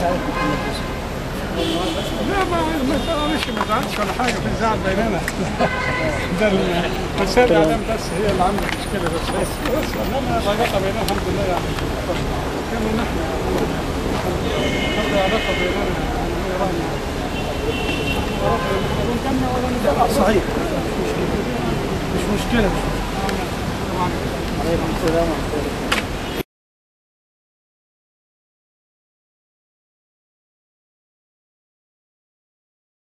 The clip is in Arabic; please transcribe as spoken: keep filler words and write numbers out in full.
لا ما المسألة مش ما زعلتش ولا حاجة، في زعل بيننا. ده وسائل الإعلام بس هي اللي عملت مشكلة بس بس بس إنما العلاقة بيننا الحمد لله يعني كما نحن برضه علاقة بيننا ونكمل ولا نزعل. صحيح مش مشكلة. عليكم السلام ورحمة الله.